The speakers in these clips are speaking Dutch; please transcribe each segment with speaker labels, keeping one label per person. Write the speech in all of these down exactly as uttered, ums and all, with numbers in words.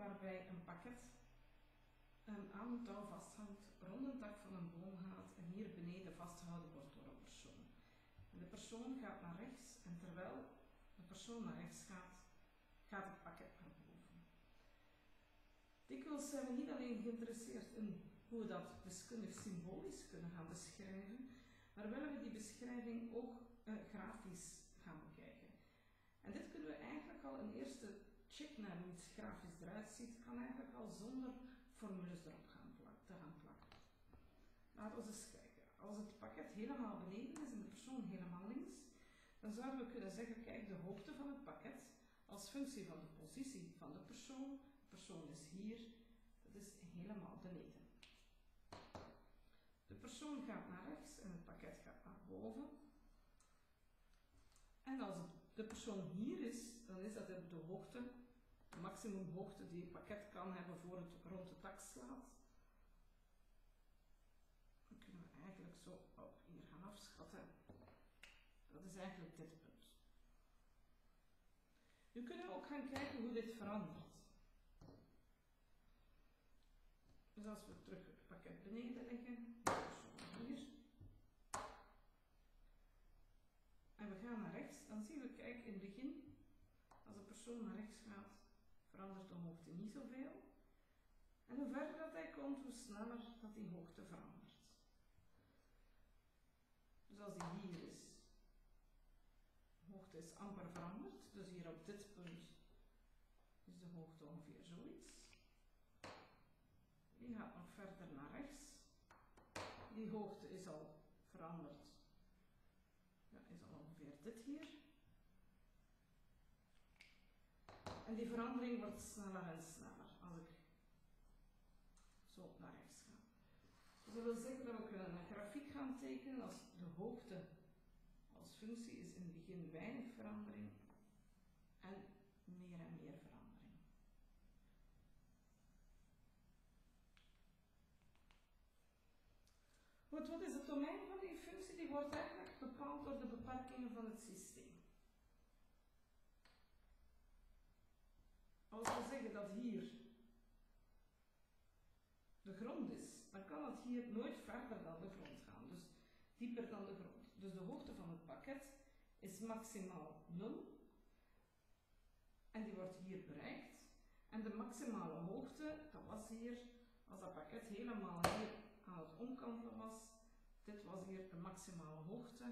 Speaker 1: waarbij een pakket um, aan een touw vasthangt, rond een tak van een boom gaat en hier beneden vastgehouden wordt door een persoon. En de persoon gaat naar rechts en terwijl de persoon naar rechts gaat, gaat het pakket naar boven. Dikwijls zijn we niet alleen geïnteresseerd in hoe we dat wiskundig symbolisch kunnen gaan beschrijven, maar willen we die beschrijving ook uh, grafisch gaan bekijken. En dit kunnen we eigenlijk al een eerste check naar hoe iets grafisch eruit ziet, kan eigenlijk al zonder formules erop gaan plak te gaan plakken. Laten we eens kijken. Als het pakket helemaal beneden is en de persoon helemaal links, dan zouden we kunnen zeggen, kijk, de hoogte van het pakket als functie van de positie van de persoon. De persoon is hier, dat is helemaal beneden. De persoon gaat naar rechts en het pakket gaat naar boven. En als de persoon hier is, dan is dat de hoogte, de maximumhoogte die het pakket kan hebben voor het rond de tak slaat. Dan kunnen we eigenlijk zo op hier gaan afschatten. Dat is eigenlijk dit punt. Nu kunnen we ook gaan kijken hoe dit verandert. Dus als we terug het pakket beneden leggen, de persoon hier. En we gaan naar rechts, dan zien we, kijk, in het begin, als de persoon naar rechts gaat, verandert de hoogte niet zoveel. En hoe verder dat hij komt, hoe sneller dat die hoogte verandert. Dus als die hier is, de hoogte is amper veranderd, dus hier op dit punt is de hoogte ongeveer zoiets. Die gaat nog verder naar rechts. Die hoogte is al veranderd. Ja, is al ongeveer dit hier. En die verandering wordt sneller en sneller als ik zo naar rechts ga. Dus dat wil zeggen dat we kunnen een grafiek gaan tekenen als de hoogte als functie is in het begin weinig verandering en meer en meer verandering. Goed, wat is het domein van die functie? Die wordt eigenlijk bepaald door de beperkingen van het systeem. Als we zeggen dat hier de grond is, dan kan het hier nooit verder dan de grond gaan, dus dieper dan de grond. Dus de hoogte van het pakket is maximaal nul en die wordt hier bereikt. En de maximale hoogte, dat was hier, als dat pakket helemaal hier aan het omkantelen was, dit was hier de maximale hoogte.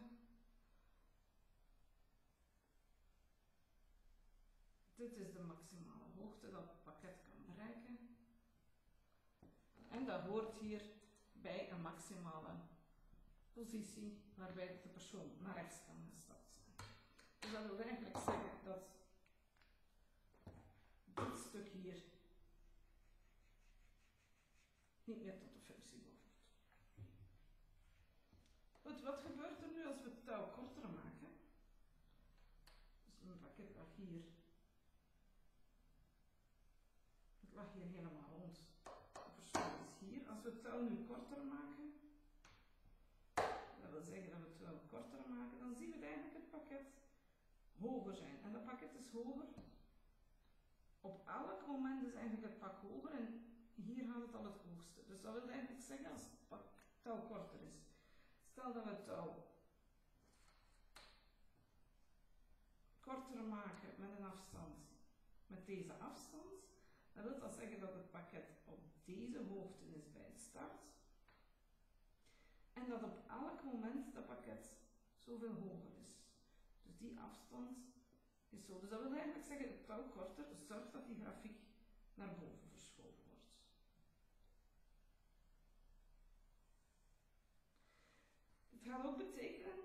Speaker 1: Dit is de maximale hoogte dat het pakket kan bereiken. En dat hoort hier bij een maximale positie waarbij de persoon naar rechts kan gestapt zijn. Dus dat wil eigenlijk zeggen dat dit stuk hier niet meer tot de functie behoort. Goed, wat gebeurt er nu als we het touw korter maken? Dus een pakket lag hier. Het lag hier helemaal rond. De persoon is hier. Als we het touw nu korter maken, dat wil zeggen dat we het touw korter maken, dan zien we eigenlijk het pakket hoger zijn. En dat pakket is hoger. Op elk moment is eigenlijk het pak hoger en hier gaat het al het hoogste. Dus dat wil eigenlijk zeggen als het touw korter is. Stel dat we het touw korter maken met een afstand, met deze afstand, dan wil dat zeggen dat het pakket op deze hoogte is bij de start. En dat op elk moment dat pakket zoveel hoger is. Dus die afstand is zo. Dus dat wil eigenlijk zeggen dat het touw korter zorgt dat die grafiek naar boven verschoven wordt. Het gaat ook betekenen,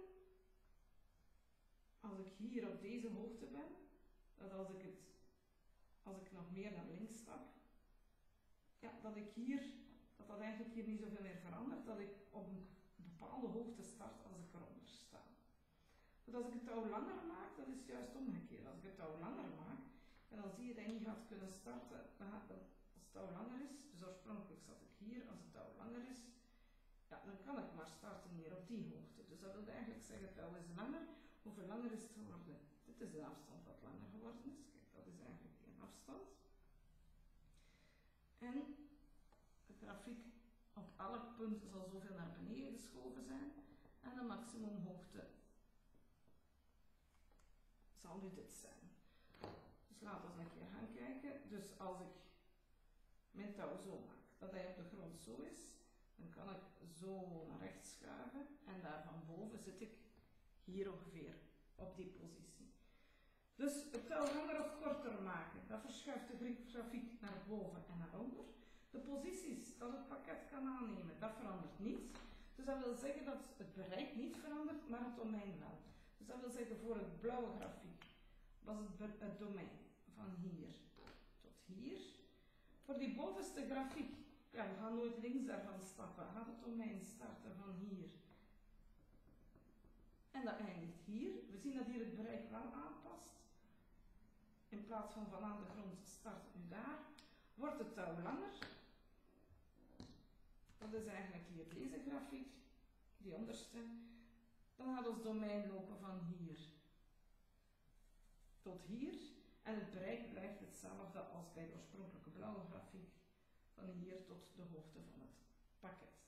Speaker 1: als ik hier op deze hoogte ben, dat als ik, het, als ik nog meer naar links stap, ja, dat ik hier, dat dat eigenlijk hier niet zoveel meer verandert, dat ik op een bepaalde hoogte start als ik eronder sta. Dus als ik het touw langer maak, dat is juist omgekeerd. Als ik het touw langer maak, en dan zie je dat je niet gaat kunnen starten, dan gaat dat, als het touw langer is, dus oorspronkelijk zat ik hier, als het touw langer is, ja, dan kan ik maar starten hier op die hoogte. Dus dat wil eigenlijk zeggen, het touw is langer. Hoeveel langer is het geworden? Dit is de afstand wat langer geworden is. Kijk, dat is eigenlijk een afstand. En de grafiek op alle punten zal zoveel naar beneden geschoven zijn. En de maximumhoogte zal nu dit zijn. Dus laten we eens een keer gaan kijken. Dus als ik mijn touw zo maak, dat hij op de grond zo is, dan kan ik zo naar rechts schuiven en daar van boven zit ik hier ongeveer op die positie. Dus het touw langer of korter maken, dat verschuift de grafiek naar boven en naar onder. De posities dat het pakket kan aannemen, dat verandert niet. Dus dat wil zeggen dat het bereik niet verandert, maar het domein wel. Dus dat wil zeggen voor het blauwe grafiek was het, het domein van hier tot hier. Voor die bovenste grafiek, ja, we gaan nooit links daarvan stappen, gaat het domein starten van hier. En dat eindigt hier. We zien dat hier het bereik wel aanpast. In plaats van van aan de grond start het nu daar. Wordt het touw langer. Dat is eigenlijk hier deze grafiek, die onderste. Dan gaat ons domein lopen van hier tot hier. En het bereik blijft hetzelfde als bij de oorspronkelijke blauwe grafiek. Van hier tot de hoogte van het pakket.